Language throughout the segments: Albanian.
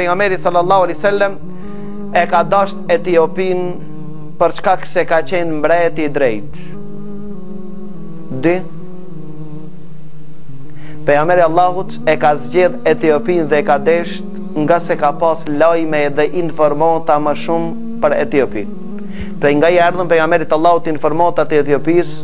pejgamberi sallallahu alaihi wasallam e ka dasht Etiopin për çka se ka qenë mbreti i drejt. 2. Pejgamberi Allahut e ka zgjedh Etiopin dhe e ka desht nga se ka pas lajme dhe informata më shumë për Etiopin. Pra nga i ardhën pejgamberit Allahut informatat e Etiopis,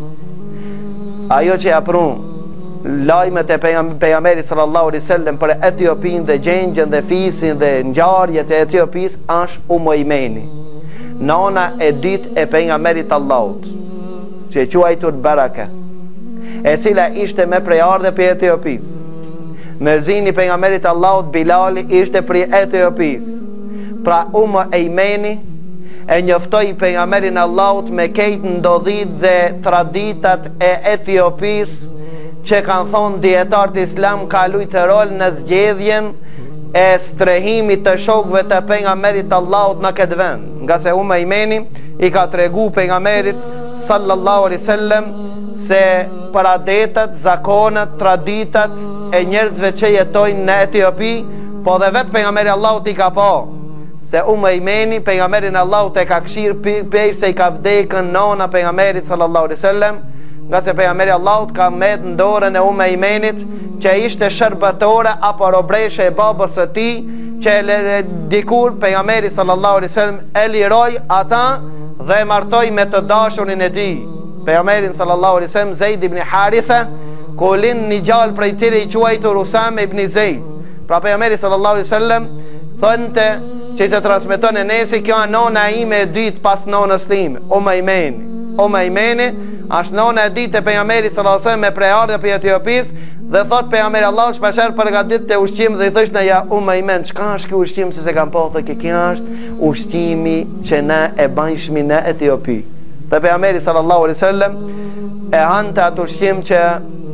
ajo që ja prun lajmet e pejgamberit sallallahu alaihi wasallam për Etiopin dhe gjengjen dhe fisin dhe ngjarjet e Etiopis është Omeri, nana e dytë e pejgamberit Allahut, që e quajtur Baraka, e cila ishte me prejardhje për Etiopis. Mëzini pejgamberit Allahut Bilali ishte për Etiopis. Pra Omeri e njoftoi pejgamberin Allahut me kejt ndodhit dhe traditat e Etiopis, që kanë thonë dietarët islam ka luajtur rol në zgjedhjen e strehimit të shokëve të pejgamberit Allahut në këtë vend, nga se Omeri i ka tregu pejgamberit sallallahu alaihi wasallam se për adetat, zakonat, traditat e njerëzve që jetojnë në Etiopi, po dhe vetë pejgamberi Allahut i ka pa se Omeri pejgamberin Allahut e ka këshir për se i ka vdekën nona pejgamberit sallallahu alaihi wasallam, nga se pejgamberi Allahut ka met në dorën e Omerit që ishte shërbëtore apo robreshe e babës së tij, që dikur pejgamberi sallallahu alaihi wasallam e liroi ata dhe e martoi me të dashurin e tij, pejgamberin sallallahu alaihi wasallam Zeid ibn Haritha, kolin një gjallë prej tyre i quajtur Usame ibn Zeid. Pra pejgamberi sallallahu alaihi wasallam thonte që se transmeton e nesi, kjo a nona ime e dytë pas nonës time, Omeri është nona e dytë e pejgamberit sallallahu alaihi wasallam me prejardhje për Etiopis, dhe thot pejgamberi Allah shpeshherë përgatit të ushqim dhe i thosh në ja Omeri, çka është ky ushqim se kam po thë kjo është ushqimi që na e bajshmi në Etiopi. Dhe pejgamberi sallallahu alaihi wasallam e hante atë ushqim që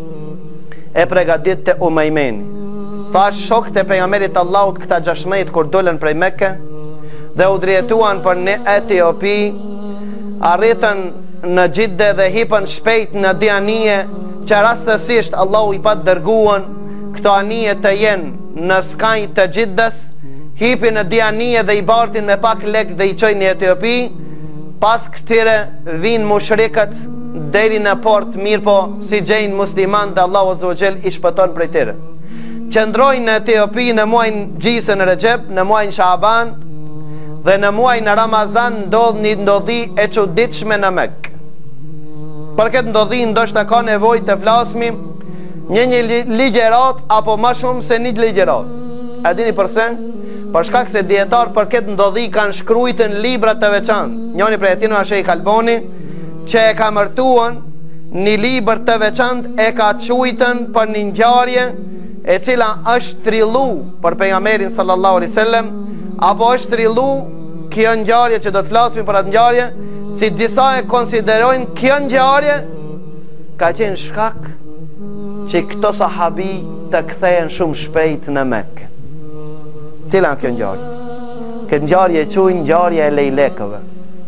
e përgatit të Omeri. Thash shokët e pejgamberit Allahut këta 16 kur dolën prej Mekke dhe u drejtuan për në Etiopi, arritën në Gjidde dhe hipën shpejt në dy anije që rastësisht Allahu i pat dërguan këto anije të jenë në skaj të Gjiddes, hipin në dy anije dhe i bartin me pak lek dhe i çojnë në Etiopi. Pas këtyre vinë mushrikët deri në port, mirë po si gjejnë musliman dhe Allahu azza wa jall i shpëton prej tyre. Qëndrojnë në Etiopi në muajin Gjisën Rexhep, në muajin Shaban dhe në muajin Ramazan ndodh një ndodhi e çuditshme në Mekë. Për këtë ndodhi ndoshta ka nevojë të flasmi një ligjerat apo më shumë se një ligjerat. A dini pse? Për shkak se dietar për këtë ndodhi kanë shkruajtur në libra të veçantë. Njëri prej tyre është Sheikh Albani, që e ka mërtuan një libër të veçantë, e ka quajtur për një ngjarje e cila është trillu për pejgamberin sallallahu alaihi wasallam, apo është trillu kjo ngjarje që do të flasim për atë ngjarje, si disa e konsiderojnë kjo ngjarje ka qenë shkak që këto sahabi të kthehen shumë shpejt në Mekë. Cila kjo ngjarje? Këtë ngjarje quajnë ngjarja e lejlekëve.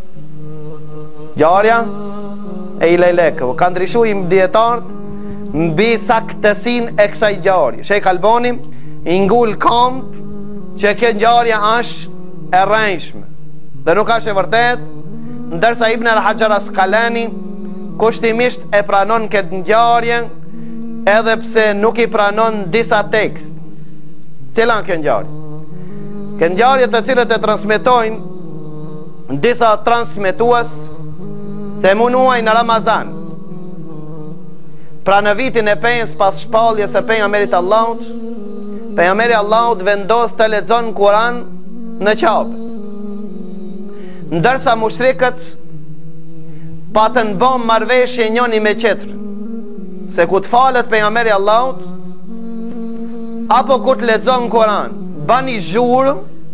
Ngjarja e lejlekëve. Ka ndryshuar dietarët mbi saktësinë e kësaj ngjarje. Sheikh Albani i ngul kamp që kjo ngjarje është e rrejshme dhe nuk është e vërtet, ndërsa Ibn al-Hajar Asqalani kushtimisht e pranon këtë ngjarje, edhe pse nuk i pranon disa tekst. Cila kjo ngjarje? Këtë ngjarje të cilët e transmetojnë disa transmetues se munuaj në Ramazan, pra në vitin e 5 pas shpalljes së pejgamberit Allahut, pejgamberi Allahut vendos të lexon Kur'an në Ka'bë, ndërsa mushrikët patën bom marrëveshje njëri me tjetrin, se ku të falet pejgamberi Allahut apo ku të lexon Kur'an, bani zhurmë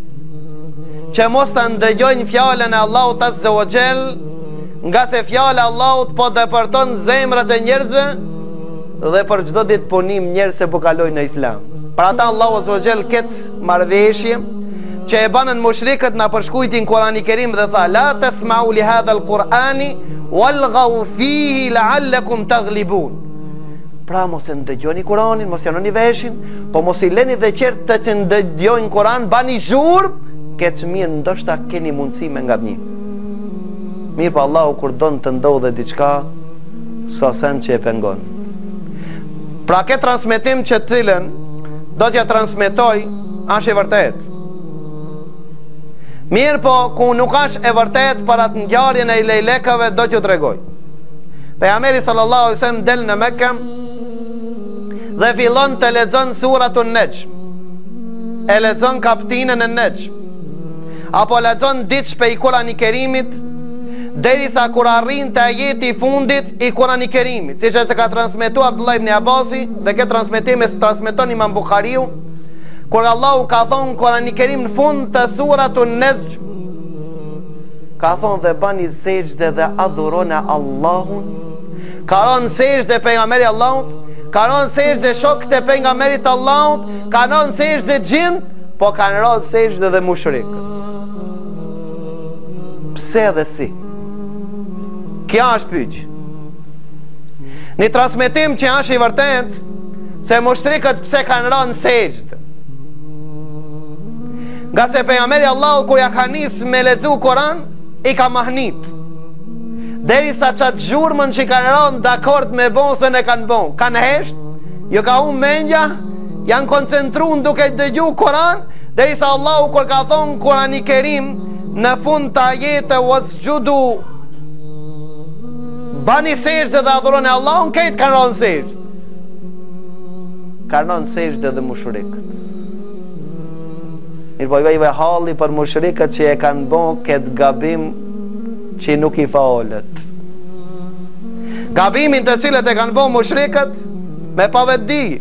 që mos të ndëgjojnë fjalën e Allahut azza wa jall, nga se fjala e Allahut po depërton zemrat e njerëzve dhe për çdo ditë punim njerëz se po kalojnë në Islam. Për ata Allahu azza wa jall këtë marrëveshje që e banën mushrikët na përshkujtin Kur'ani Kerim dhe tha la tasma'u li hadha al-Qur'ani walghaw fihi la'allakum taghlibun. Pra mos e ndëgjoni Kuranin, mos janoni veshin, po mos i leni dhe qertë të që ndëgjojnë Kuran, bani zhurmë, këtë mirë ndoshta keni mundësi me nga një. Mirë pa Allahu kur donë të ndodhe diçka, sa sen që e pengon. Pra këtë transmetim që të cilën do t'ja transmetoj, është e vërtet. Mirë po, ku nuk është e vërtet për atë ngjarjen e lejlekëve, do t'ju tregoj. Pejgamberi sallallahu alaihi wasallam del në Mekë dhe fillon të lexon suratun Nejm. E lexon kapitullin e Nejm. Apo lexon diç prej Kurani Kerimit, derisa kur arrin te ajeti i fundit i Kurani Kerimit, siç e ka transmetuar Abdullah ibn Abasi dhe këtë transmetim e transmeton Imam Buhariu, kur Allahu ka thonë Kurani Kerim në fund të suratun Nejm, ka thonë dhe bani sejdë dhe adhuroni Allahun. Ka rënë sejdë pejgamberi Allahut, ka rënë sejdë shokët e pejgamberit Allahut, ka rënë sejdë xhin, po kanë rënë sejdë dhe mushrikët. Pse dhe si? Kja është pyetje. Një transmetim që është i vërtet se mushrikët pse kanë rënë sejdë. Nga se pejgamberi Allahu kur ja ka nisë me lexu Kur'an, i ka mahnit. Derisa qatë zhurmën që i kanë rënë dakord me bosën e kanë bon, kanë hesht, jo ka unë mendja, janë koncentruar duke dëgju Kur'an, derisa Allahu kur ka thonë Kurani Kerim në fund të ajete wasjudu, bani sejdë dhe adhuroni Allahun, këtë kanë rënë sejdë. Kanë rënë sejdë dhe mushrikët. Mirë po i halli për mushrikët që e kanë bon këtë gabim që nuk i falet. Gabimin të cilët e kanë bon mushrikët me pavetdi.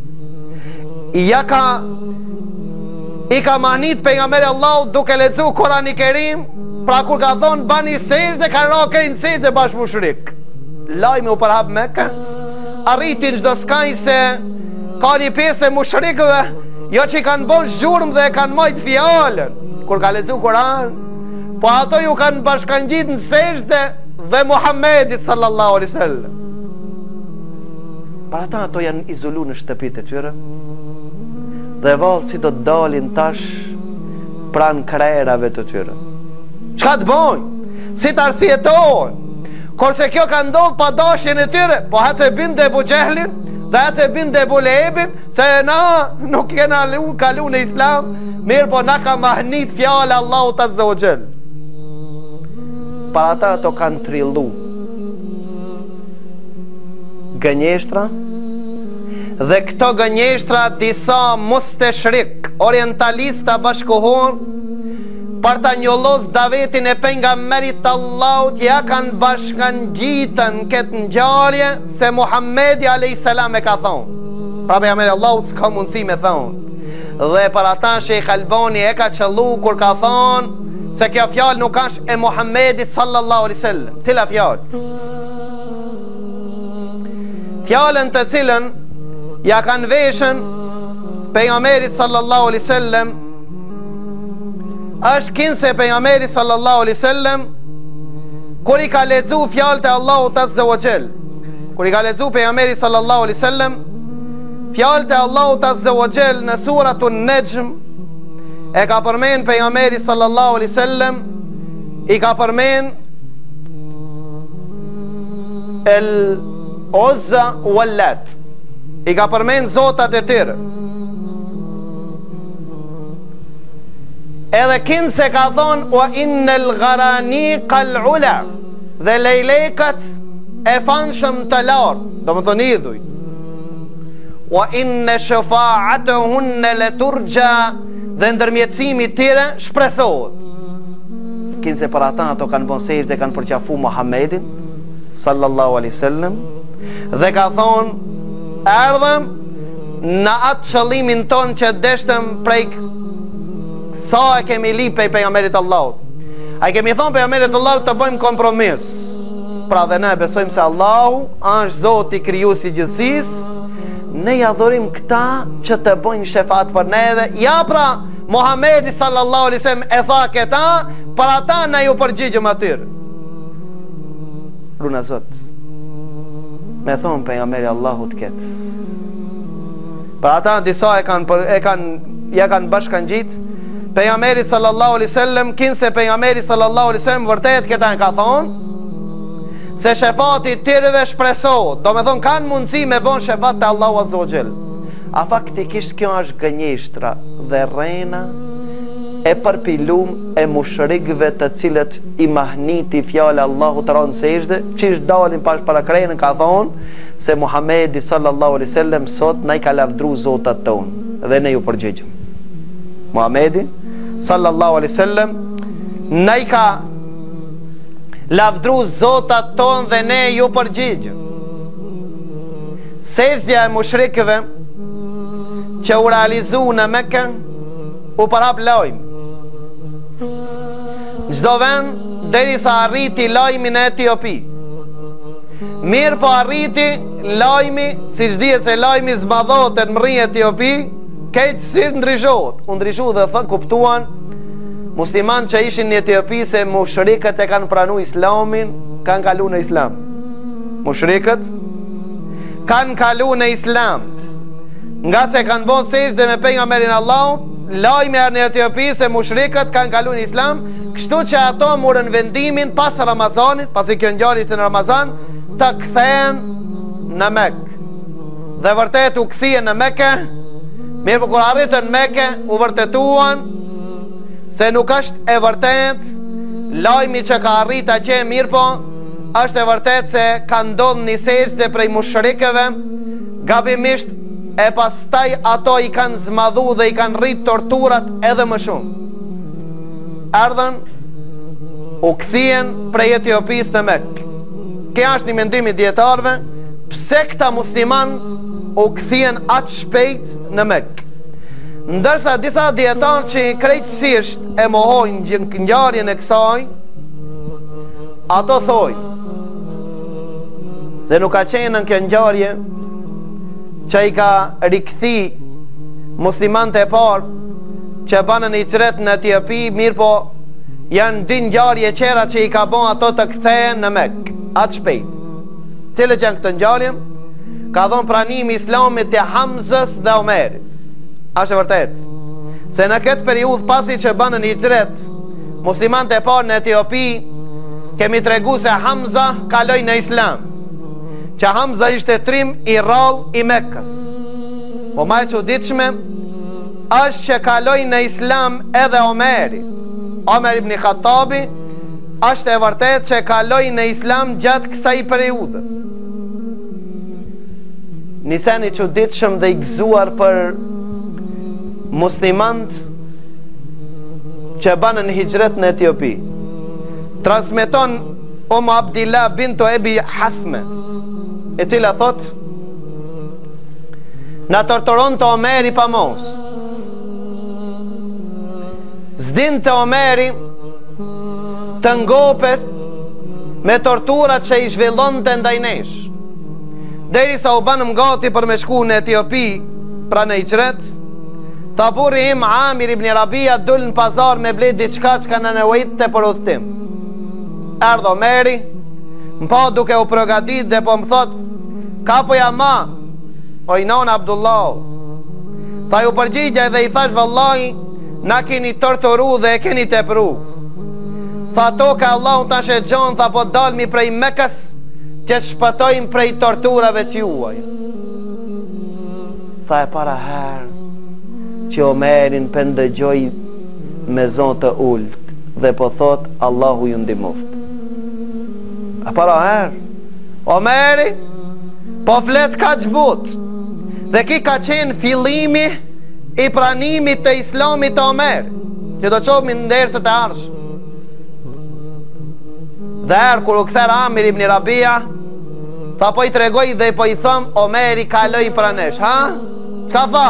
I ka mahnit pejgamberi Allahu duke lexu Kurani Kerim, pra kur ka thonë bani sejdë kanë rënë kërin sejdë bashkë mushrik. Lajmi u përhap Mekë, arritin çdo skaj se ka një pjesë e mushrikëve jo që i kanë bon zhurmë dhe kanë majtë fjallën kur ka lexu Kur'an, po ato ju kanë bashkangjit në sejdë dhe Muhammedit sallallahu alaihi wasallam. Para ata ato janë izolu në shtëpitë e tyre dhe vallë si do të dalin tash pranë krerave të tyre. Çka të bojnë? Si të arsjetohen? Kurse kjo ka ndodhur pa dashjen e tyre, po hace binde Ebu Xehlin dhe hace binde Ebu Lehebin, se na nuk kena kalu në Islam, mirë po na ka mahnit fjala Allahut azza wa jall. Para ata ato kanë trillu gënjeshtra, dhe këto gënjeshtra disa musteshrik orientalista bashkohon për ta njollos davetin e pejgamberit Allahut, ja kanë bashkangjitën këtë ngjarje se Muhamedi alayhis salam e ka thonë. Pra pejgamberi Allahut s'ka mundësi me thonë. Dhe për ata Sheikh Albani e ka qellu kur ka thonë se kjo fjalë nuk është e Muhammedit sallallahu alaihi wasallam. Cila fjalë? Fjalën të cilën ja kanë veshën pejgamberit sallallahu alaihi wasallam është kinse pejgamberi sallallahu alaihi wasallam kur i ka lexu fjalët e Allahut azza wa jall. Kur i ka lexu pejgamberi sallallahu alaihi wasallam fjalët e Allahut azza wa jall në suratun Nejm, e ka përmend pejgamberi sallallahu alaihi wasallam, i ka përmend el Uzza wal Lat, i ka përmend zotat e tyre. Edhe kinë se ka thonë wa innel gharani kal ula, dhe lejlekët e fanshëm të lartë, do më thonë idhuj. Wa inne shëfaatëhunne le turgja, dhe ndërmjetësimi tyre shpresohet. Kinë se për ata ato kanë bon sejdë dhe kanë përqafu Muhammedin sallallahu alaihi wasallam, dhe ka thonë erdhëm në atë qëllimin ton që deshtëm prej sa e kemi li pe pejgamberit Allahut. A kemi thonë pejgamberit Allahut të bëjmë kompromis. Pra dhe ne besojmë se Allahu është Zoti krijuesi i gjithësisë, ne ja dhurim këta që të bëjnë shefat për neve. Ja pra Muhamedi sallallahu alaihi wasallam e tha këta, për ata ne ju përgjigjëm atyre. Runa Zot. me thonë pejgamberi Allahut ketë. Për ata disa ja kanë bashkangjit pejgamberi sallallahu alaihi wasallam, kinse pejgamberi sallallahu alaihi wasallam vërtet këta ka thonë se shefati tyreve shpresohet, do me thonë kanë mundësi me bon shefat të Allahu azza wa jall. A faktikisht kjo është gënjeshtra dhe rrena e përpilum e mushrikëve të cilët i mahniti fjala Allahu të ranë sejdë, qish dalin pas para krenën ka thonë se Muhamedi sallallahu alaihi wasallam sot na i ka lavdru zotat tonë dhe ne ju përgjigjëm. Muhamedi sallallahu alaihi wasallam na i ka lavdru zotat tonë dhe ne ju përgjigjëm. Sejdja e mushrikëve që u realizu në Mekë u parap lojmë çdo vend deri sa arriti lajmi në Etiopi. Mirë po arriti lajmi, si që dihet se lajmi zbadhotet më rri Etiopi, këtë si ndryshohet. U ndryshu dhe thë kuptuan musliman që ishin në Etiopi se mushrikët e kanë pranu islamin, kanë kalu në islam. Mushrikët kanë kalu në islam, nga se kanë bon sejdë me pejgamberin Allahu, lajmi erë në Etiopi se mushrikët kanë kalu në islam, kështu që ato morën vendimin pas Ramazanit, pasi kjo ngjarje ishte në Ramazan, të kthehen në Mekë. Dhe vërtet u kthien në Mekë, mirë po kur arritën në Mekë, u vërtetuan se nuk është e vërtet lajmi që ka arrit atje, mirë po është e vërtet se ka ndodhur një sejdë prej mushrikëve gabimisht, e pastaj ato i kanë zmadhu dhe i kanë rrit torturat edhe më shumë. Ardhen u kthien prej Etiopis në Mekë. Kjo është një mendim i dietarëve, pse këta musliman u kthien aq shpejt në Mekë. Ndërsa disa dietarë që krejtësisht e mohojnë ngjarjen e kësaj, ato thojnë se nuk ka qenë në kjo ngjarje që i ka rikthi muslimante e parë që banën i qret në Etiopi, mirë po janë dy ngjarje qera që i ka bon ato të kthehen në Mekë atë shpejt. Cilët janë këtë ngjarje? Ka dhon pranimi Islamit të Hamzës dhe Omerit. Është e vërtet se në këtë periudhë pasi që banën i qret muslimante e parë në Etiopi, kemi tregu se Hamza kaloi në Islam, që Hamza ishte trim i rall i Mekës. Po ma e çuditshme është që kaloi në Islam edhe Omeri. Omeri ibn Khattabi është e vërtet që kaloi në Islam gjatë kësaj periudhe. Nisen i çuditshëm dhe i gëzuar për muslimant që banën hijret në Etiopi. Transmeton Abdillah bintu Ebi Hathme, e cila thot: na torturon të Omeri pa mos. Zdin të Omeri të ngopet me torturat që i zhvillon të ndajnesh, deri sa u banëm gati për me shku në Etiopi, pra në hijret. Tha burri im Amir ibn Rabia dull në pazar me ble diçka që ka në nevojit të për udhtim. Erdhë Omeri, më pa duke u përgatit dhe po më thot: kapoja ma, o i non Abdullah. Tha ju përgjigja dhe i thash: vallahi, na keni torturu dhe e keni tepru. Tha toka Allah unë tash e gjon, tha po dalmi prej Mekës që shpëtojmë prej torturave t'juaj. Tha e para herë që Omerin pëndëgjoj me zonë të ullt dhe po thot: Allahu ju ndihmoft. A para herë Omeri po flet ka gjbut, dhe ki ka qenë fillimi i pranimit të Islamit të Omeri, që do qovë në ndërësët e arsh. Dhe erë kur u këther Amir ibn Rabia, tha po i tregoj dhe po i thëm: Omeri kaloi pranesh. Ha? Qka tha?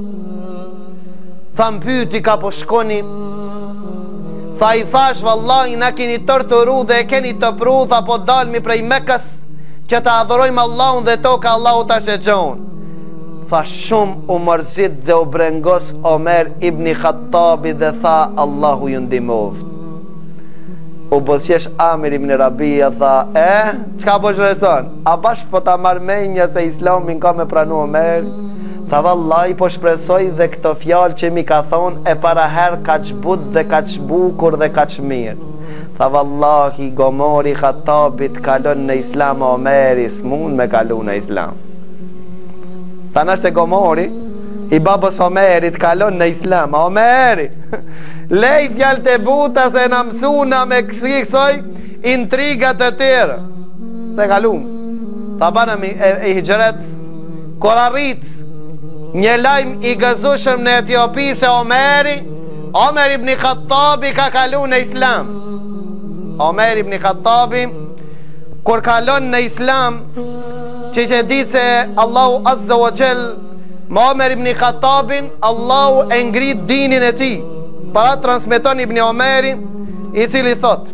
Tha mpyti ka po shkoni. Tha i thash: vallahi na keni torturu dhe e keni të pru. Tha po dalmi prej Mekës që ta adhurojmë Allahun dhe toka Allahu ta shëgjon. Tha shumë u mërzit dhe u brengos Omer ibn Khattabi dhe tha: Allahu ju ndihmoft. u bosqesh Amir ibn Rabia, tha, çka po shpreson? A bash po ta marr menja se Islamin ka me pranu Omeri? Tha, vallaj, po shpresoj dhe këto fjalë që mi ka thonë e para herë ka qbut dhe ka qbukur dhe ka qmirë. Tha, vallahi, Gomori Khattabit kalon në Islam, Omeri s'mund me kalu në Islam. Tha, nashte Gomori i babës Omerit kalon në Islam. Omeri lej fjalë të buta se në mësuna me kësoj intrigat të tjera. Dhe kalum. Tha, bana e hijret, kur arrit një lajm i gëzushëm në Etiopi se Omer ibn Khattabi ka kalu në Islam. Omer ibn Khattabi kur kalon në Islam, që ditë se Allahu Azza wa Jall me Omer ibn Khattabin, Allahu e ngrit dinin e tij. Para transmeton Ibn Omeri, i cili thot,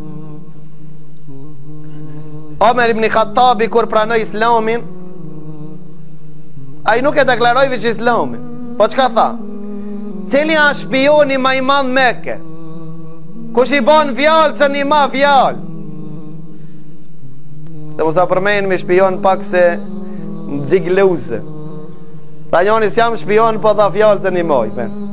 Omer ibn Khattabi kur pranoi Islamin, ai nuk e deklaroi veç Islamin, po çka tha? Cili janë shpioni më i madh Mekë? Kush i bën fjalë se një ma fjalë? Se mos ta përmend me shpion pak se xigluze. Ta njoni s'jam shpion, po tha fjalë se një moj.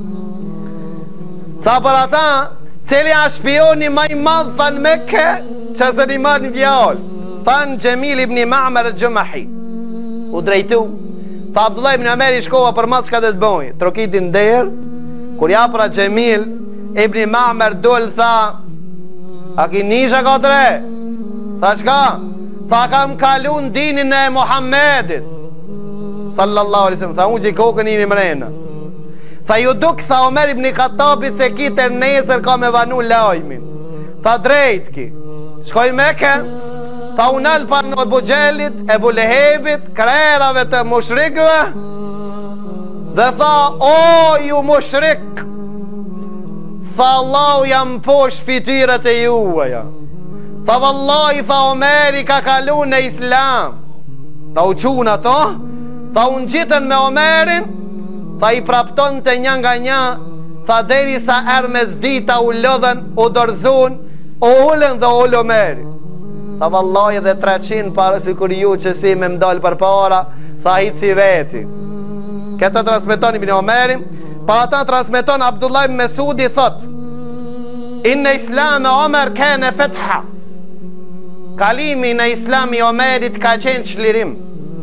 Tha për ata, cili janë shpioni më i madh than Mekë, që se një ma një fjalë? Than Gjemil ibn Ma'mer al-Jumahi. U drejtu. Tha Abdullah ibn Omeri shkova për matë çka dhe të bëjë. Trokitin der, kur ja pra Gjemil ibn Ma'mer dol, tha, a ki nisha ka tre? Tha çka? Tha, kam kalun dinin e Muhammedit sallallahu alaihi wasallam. Tha, unë që i kokën i një mrena. Tha, ju duk, tha Omer ibn Khattabit, se kitër nesër ka me vanu lajmin. Tha, drejt ki, shkoj Mekë. Tha, unal pa në Ebu Gjellit, Ebu Lehebit, krerave të mushrikëve, dhe tha, o ju mushrik, tha, Allahu jam posh fytyrët e juaja. Tha, vallahi, tha Omeri ka kalu në Islam. Tha, u quna to. Tha, unë gjitën me Omerin. Tha, i prapton të një nga një. Tha, deri sa ermes dita u lëdhen, u dorzun, u ullën dhe u ullë Omeri. Tha, vallahi, dhe 300 para si kur ju që si me mdal për para. Tha, i si veti. Këtë transmeton Ibn Omeri. Para ta transmeton Abdullah ibn Mesudi, thot, inne Islam e Omer kene fetha. Kalimi në Islam i Omerit ka qenë çlirim.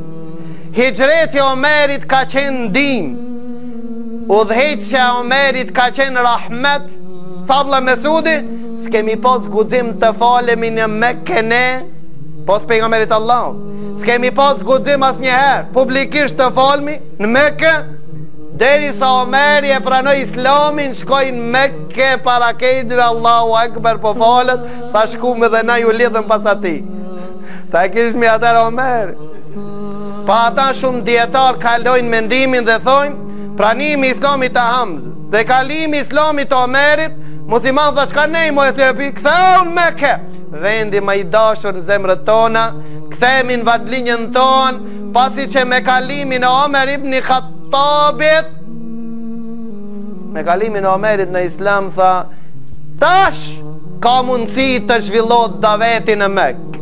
Hijreti Omerit ka qenë din. Udhëheqja Omerit ka qenë rahmet. Thabla Mesudi, s'kemi pas guxim të falemi në Mekë ne, pas pejgamberit Allah. S'kemi pas guxim asnjëherë publikisht të falmi në Mekë, deri sa Omeri e pranoi Islamin, shkojnë Mekë para kejtëve, Allahu Akbar po falet, tha shkume dhe na ju lidhëm pas ati. Ta e kishmi atër Omeri. Pa ata shumë dietar kalojnë mendimin dhe thojnë, pranimi Islamit të Hamzës dhe kalimi Islamit të Omerit, musliman dhe qka nejmo e të epi, këtheu në Mekë, vendi më i dashur në zemrët tona, këthemi në vadlinjën tonë, pasi që me kalimin e Omer ibn Khattabit, me kalimin e Omerit në Islam, tha, tash ka mundësi të zhvillot daveti në Mekë.